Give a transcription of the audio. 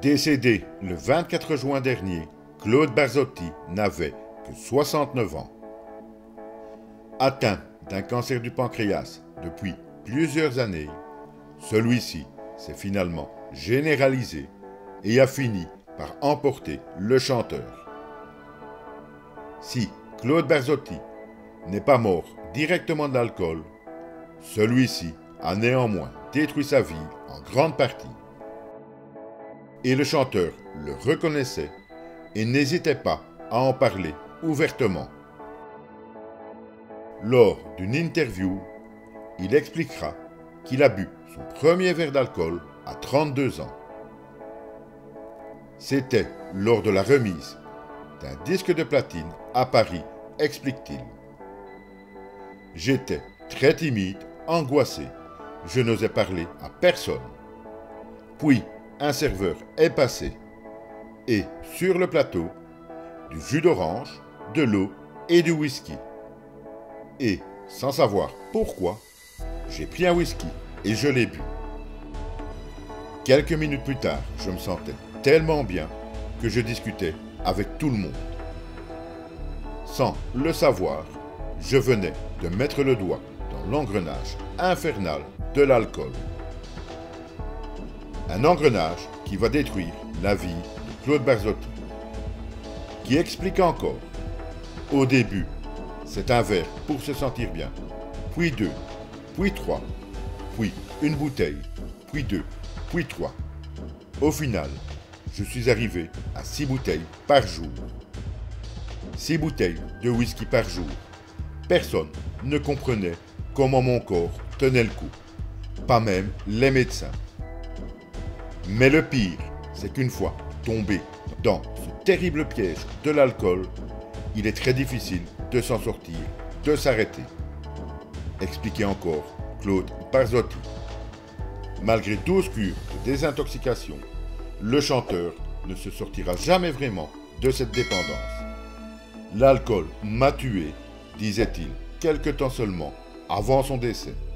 Décédé le 24 juin dernier, Claude Barzotti n'avait que 69 ans. Atteint d'un cancer du pancréas depuis plusieurs années, celui-ci s'est finalement généralisé et a fini par emporter le chanteur. Si Claude Barzotti n'est pas mort directement de l'alcool, celui-ci a néanmoins détruit sa vie en grande partie. Et le chanteur le reconnaissait et n'hésitait pas à en parler ouvertement. Lors d'une interview, il expliquera qu'il a bu son premier verre d'alcool à 32 ans. C'était lors de la remise d'un disque de platine à Paris, explique-t-il. J'étais très timide, angoissé, je n'osais parler à personne. Puis, un serveur est passé et, sur le plateau, du jus d'orange, de l'eau et du whisky. Et, sans savoir pourquoi, j'ai pris un whisky et je l'ai bu. Quelques minutes plus tard, je me sentais tellement bien que je discutais avec tout le monde. Sans le savoir, je venais de mettre le doigt dans l'engrenage infernal de l'alcool. Un engrenage qui va détruire la vie de Claude Barzotti, qui explique encore: au début, c'est un verre pour se sentir bien, puis deux, puis trois, puis une bouteille, puis deux, puis trois. Au final, je suis arrivé à 6 bouteilles par jour. 6 bouteilles de whisky par jour. Personne ne comprenait comment mon corps tenait le coup. Pas même les médecins. Mais le pire, c'est qu'une fois tombé dans ce terrible piège de l'alcool, il est très difficile de s'en sortir, de s'arrêter. Expliquait encore Claude Barzotti. Malgré 12 cures de désintoxication, le chanteur ne se sortira jamais vraiment de cette dépendance. L'alcool m'a tué, disait-il quelque temps seulement avant son décès.